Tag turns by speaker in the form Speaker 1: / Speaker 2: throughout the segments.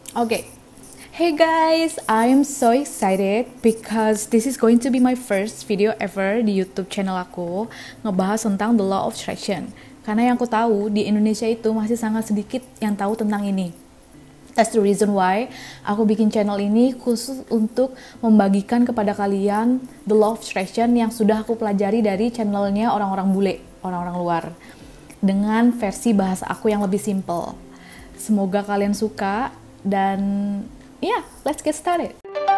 Speaker 1: Okay. Hey guys, I'm so excited because this is going to be my first video ever di YouTube channel aku ngebahas tentang the law of attraction. Karena yang aku tahu di Indonesia itu masih sangat sedikit yang tahu tentang ini. That's the reason why aku bikin channel ini khusus untuk membagikan kepada kalian the law of attraction yang sudah aku pelajari dari channelnya orang-orang bule, orang-orang luar. Dengan versi bahasa aku yang lebih simple. Semoga kalian suka dan yeah, let's get started.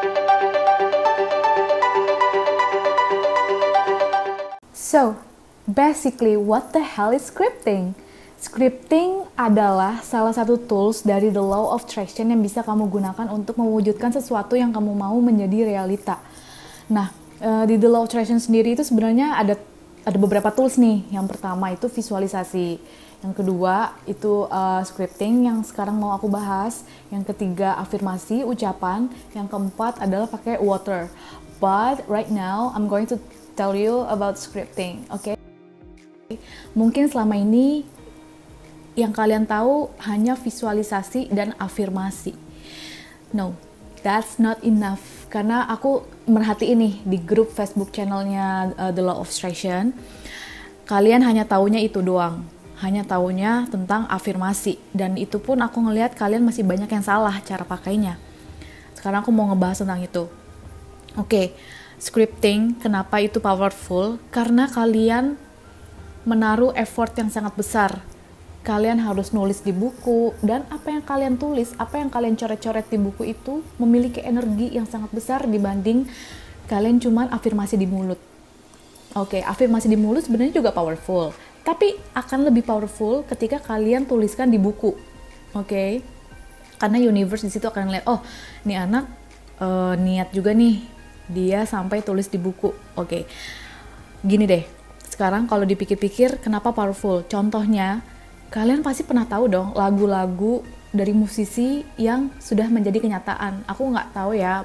Speaker 1: So, basically what the hell is scripting? Scripting adalah salah satu tools dari the law of attraction yang bisa kamu gunakan untuk mewujudkan sesuatu yang kamu mau menjadi realita. Nah, di the law of attraction sendiri itu sebenarnya ada beberapa tools nih. Yang pertama itu visualisasi. Yang kedua itu scripting yang sekarang mau aku bahas. Yang ketiga afirmasi, ucapan. Yang keempat adalah pakai water. But right now I'm going to tell you about scripting, okay? Mungkin selama ini yang kalian tahu hanya visualisasi dan afirmasi. No, that's not enough. Karena aku merhatiin nih di grup Facebook channelnya The Law of Attraction, kalian hanya taunya itu doang. Hanya taunya tentang afirmasi. Dan itu pun aku ngelihat kalian masih banyak yang salah cara pakainya. Sekarang aku mau ngebahas tentang itu. Oke, scripting, kenapa itu powerful? Karena kalian menaruh effort yang sangat besar. Kalian harus nulis di buku, dan apa yang kalian tulis, apa yang kalian coret-coret di buku itu memiliki energi yang sangat besar dibanding kalian cuman afirmasi di mulut. Oke, afirmasi di mulut sebenarnya juga powerful. Tapi akan lebih powerful ketika kalian tuliskan di buku, oke? Karena universe di situ akan lihat, oh, nih anak niat juga nih, dia sampai tulis di buku, oke? Gini deh, sekarang kalau dipikir-pikir, kenapa powerful? Contohnya, kalian pasti pernah tahu dong lagu-lagu dari musisi yang sudah menjadi kenyataan. Aku nggak tahu ya.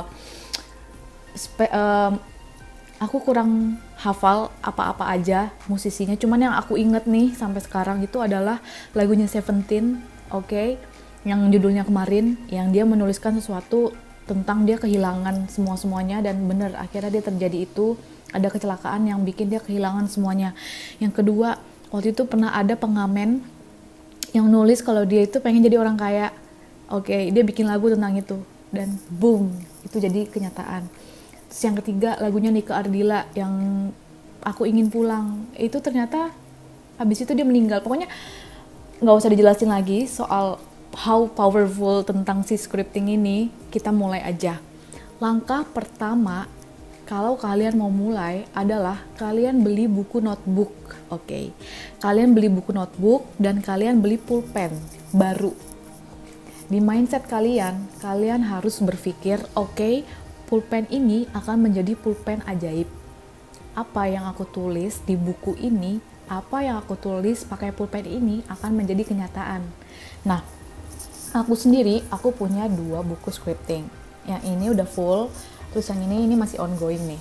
Speaker 1: Aku kurang hafal apa-apa aja musisinya, cuman yang aku inget nih sampai sekarang itu adalah lagunya Seventeen, oke? Yang judulnya Kemarin, yang dia menuliskan sesuatu tentang dia kehilangan semua-semuanya, dan bener akhirnya dia terjadi itu, ada kecelakaan yang bikin dia kehilangan semuanya. Yang kedua, waktu itu pernah ada pengamen yang nulis kalau dia itu pengen jadi orang kaya, oke? Dia bikin lagu tentang itu, dan boom, itu jadi kenyataan. Terus yang ketiga lagunya Nika Ardila yang Aku Ingin Pulang, itu ternyata habis itu dia meninggal. Pokoknya nggak usah dijelasin lagi soal how powerful tentang si scripting ini. Kita mulai aja. Langkah pertama kalau kalian mau mulai adalah kalian beli buku notebook, oke? Kalian beli buku notebook dan kalian beli pulpen baru. Di mindset kalian harus berpikir, oke, pulpen ini akan menjadi pulpen ajaib. Apa yang aku tulis di buku ini, apa yang aku tulis pakai pulpen ini akan menjadi kenyataan. Nah, aku sendiri, aku punya 2 buku scripting. Yang ini udah full, terus yang ini masih ongoing nih.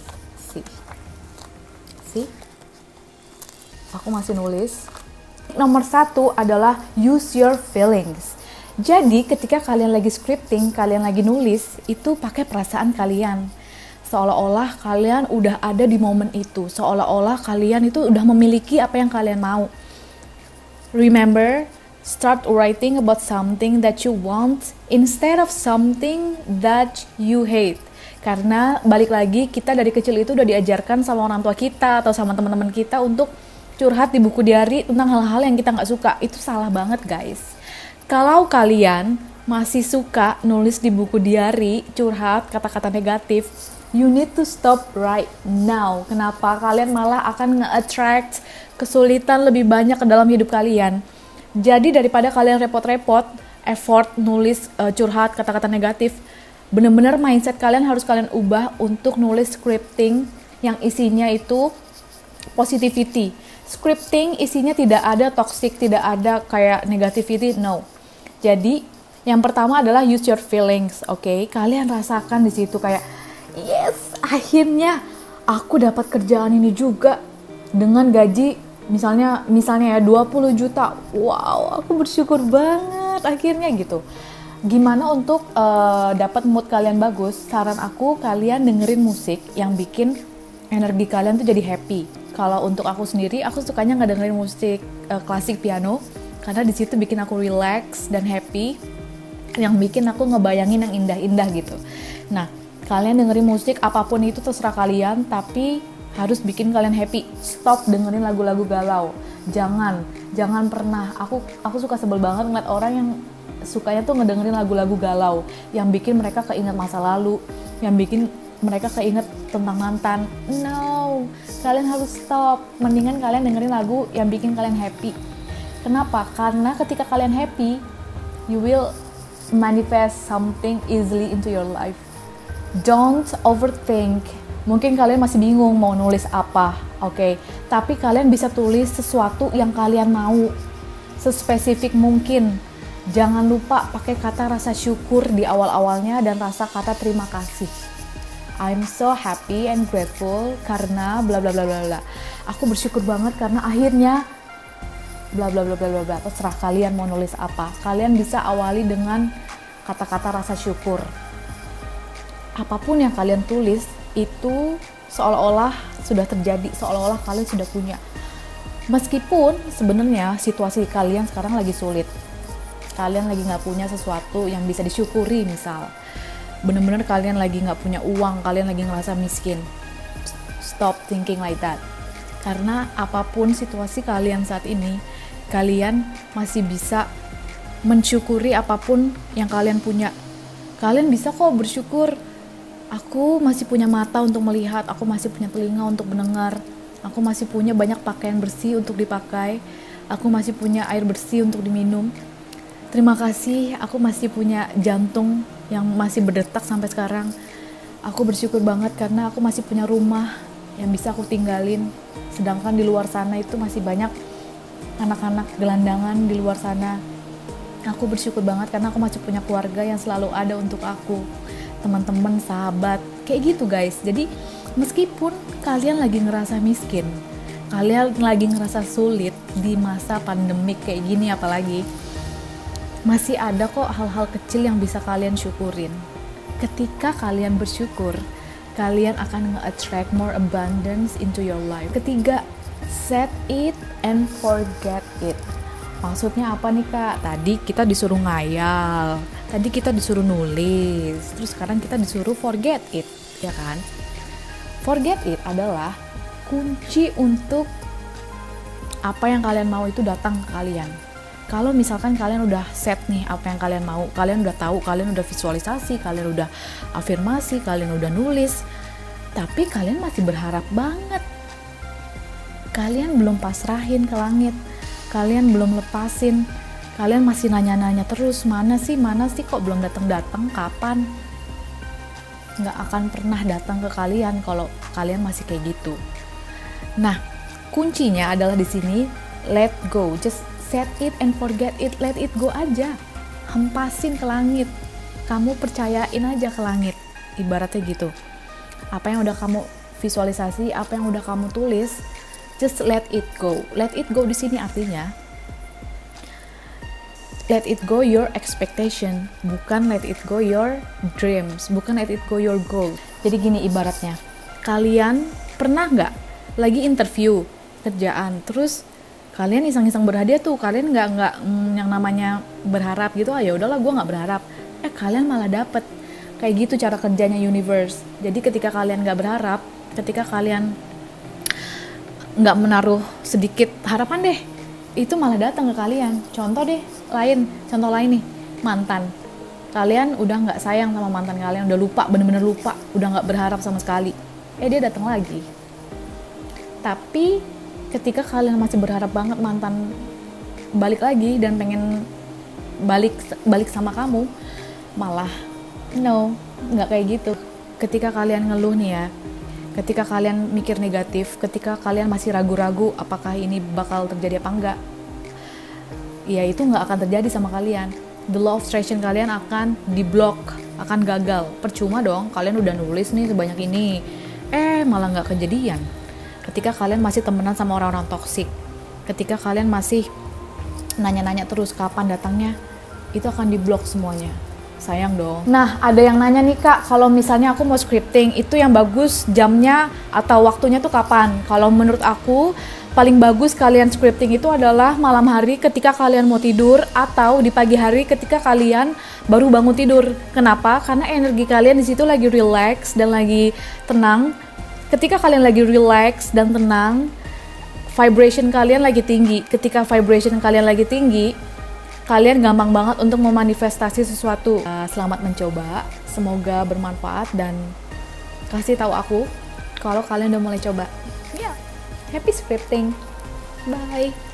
Speaker 1: See? Aku masih nulis. Nomor 1 adalah use your feelings. Jadi ketika kalian lagi scripting, kalian lagi nulis, itu pakai perasaan kalian. Seolah-olah kalian udah ada di momen itu. Seolah-olah kalian itu udah memiliki apa yang kalian mau. Remember, start writing about something that you want instead of something that you hate. Karena balik lagi, kita dari kecil itu udah diajarkan sama orang tua kita atau sama teman-teman kita untuk curhat di buku diary tentang hal-hal yang kita nggak suka. Itu salah banget, guys. Kalau kalian masih suka nulis di buku diary, curhat, kata-kata negatif, you need to stop right now. Kenapa? Kalian malah akan nge-attract kesulitan lebih banyak ke dalam hidup kalian. Jadi daripada kalian repot-repot, effort, nulis, curhat, kata-kata negatif, bener-bener mindset kalian harus kalian ubah untuk nulis scripting yang isinya itu positivity. Scripting isinya tidak ada toxic, tidak ada kayak negativity, no. Jadi, yang pertama adalah use your feelings, oke? Kalian rasakan di situ kayak, yes, akhirnya aku dapat kerjaan ini juga dengan gaji misalnya ya 20 juta. Wow, aku bersyukur banget akhirnya gitu. Gimana untuk dapat mood kalian bagus? Saran aku, kalian dengerin musik yang bikin energi kalian tuh jadi happy. Kalau untuk aku sendiri, aku sukanya ngedengerin musik klasik piano karena di situ bikin aku relax dan happy, yang bikin aku ngebayangin yang indah-indah gitu. Nah, kalian dengerin musik apapun itu terserah kalian, tapi harus bikin kalian happy. Stop dengerin lagu-lagu galau. Jangan pernah. Aku suka sebel banget ngeliat orang yang sukanya tuh ngedengerin lagu-lagu galau yang bikin mereka keinget masa lalu, yang bikin mereka keinget tentang mantan. No, kalian harus stop. Mendingan kalian dengerin lagu yang bikin kalian happy. Kenapa? Karena ketika kalian happy, you will manifest something easily into your life. Don't overthink. Mungkin kalian masih bingung mau nulis apa, oke? Tapi kalian bisa tulis sesuatu yang kalian mau, sespesifik mungkin. Jangan lupa pakai kata rasa syukur di awal-awalnya dan rasa kata terima kasih. I'm so happy and grateful karena bla bla bla bla bla. Aku bersyukur banget karena akhirnya bla bla bla bla bla. Terserah kalian mau nulis apa. Kalian bisa awali dengan kata-kata rasa syukur. Apapun yang kalian tulis itu seolah-olah sudah terjadi, seolah-olah kalian sudah punya. Meskipun sebenarnya situasi kalian sekarang lagi sulit. Kalian lagi nggak punya sesuatu yang bisa disyukuri, misal bener-bener kalian lagi nggak punya uang, kalian lagi ngerasa miskin. Stop thinking like that. Karena apapun situasi kalian saat ini, kalian masih bisa mensyukuri apapun yang kalian punya. Kalian bisa kok bersyukur. Aku masih punya mata untuk melihat, aku masih punya telinga untuk mendengar, aku masih punya banyak pakaian bersih untuk dipakai, aku masih punya air bersih untuk diminum. Terima kasih, aku masih punya jantung yang masih berdetak sampai sekarang. Aku bersyukur banget karena aku masih punya rumah yang bisa aku tinggalin. Sedangkan di luar sana itu masih banyak anak-anak gelandangan di luar sana. Aku bersyukur banget karena aku masih punya keluarga yang selalu ada untuk aku. Teman-teman, sahabat, kayak gitu guys. Jadi meskipun kalian lagi ngerasa miskin, kalian lagi ngerasa sulit di masa pandemik kayak gini apalagi, masih ada kok hal-hal kecil yang bisa kalian syukurin. Ketika kalian bersyukur, kalian akan nge-attract more abundance into your life. Ketiga, set it and forget it. Maksudnya apa nih kak? Tadi kita disuruh ngayal, tadi kita disuruh nulis, terus sekarang kita disuruh forget it, ya kan? Forget it adalah kunci untuk apa yang kalian mau itu datang ke kalian. Kalau misalkan kalian udah set nih apa yang kalian mau, kalian udah tahu, kalian udah visualisasi, kalian udah afirmasi, kalian udah nulis, tapi kalian masih berharap banget. Kalian belum pasrahin ke langit, kalian belum lepasin, kalian masih nanya-nanya terus, mana sih kok belum datang-datang, kapan? Nggak akan pernah datang ke kalian kalau kalian masih kayak gitu. Nah, kuncinya adalah di sini, let go, just set it and forget it, let it go aja. Hempasin ke langit. Kamu percayain aja ke langit. Ibaratnya gitu. Apa yang udah kamu visualisasi, apa yang udah kamu tulis, just let it go. Let it go di sini artinya let it go your expectation, bukan let it go your dreams, bukan let it go your goal. Jadi gini ibaratnya, kalian pernah nggak lagi interview kerjaan, terus kalian iseng-iseng berhadiah tuh, kalian nggak yang namanya berharap gitu, ya udahlah gue nggak berharap, kalian malah dapet. Kayak gitu cara kerjanya universe. Jadi ketika kalian nggak berharap, ketika kalian nggak menaruh sedikit harapan deh, itu malah datang ke kalian. Contoh lain nih, mantan. Kalian udah nggak sayang sama mantan kalian, udah lupa, bener-bener lupa, udah nggak berharap sama sekali. Dia datang lagi. Tapi ketika kalian masih berharap banget mantan balik lagi dan pengen balik sama kamu, malah no, nggak kayak gitu. Ketika kalian ngeluh nih ya, ketika kalian mikir negatif, ketika kalian masih ragu-ragu apakah ini bakal terjadi apa enggak, ya itu nggak akan terjadi sama kalian. The law of attraction kalian akan diblok, akan gagal. Percuma dong, kalian udah nulis nih sebanyak ini, malah nggak kejadian. Ketika kalian masih temenan sama orang-orang toksik, ketika kalian masih nanya-nanya terus kapan datangnya, itu akan diblok semuanya. sayang dong. Nah, ada yang nanya nih Kak, kalau misalnya aku mau scripting, itu yang bagus jamnya atau waktunya tuh kapan? Kalau menurut aku, paling bagus kalian scripting itu adalah malam hari ketika kalian mau tidur atau di pagi hari ketika kalian baru bangun tidur. Kenapa? Karena energi kalian di situ lagi relax dan lagi tenang. Ketika kalian lagi relax dan tenang, vibration kalian lagi tinggi. Ketika vibration kalian lagi tinggi, kalian gampang banget untuk memanifestasi sesuatu. Selamat mencoba, semoga bermanfaat dan kasih tahu aku kalau kalian udah mulai coba. Ya, happy scripting. Bye.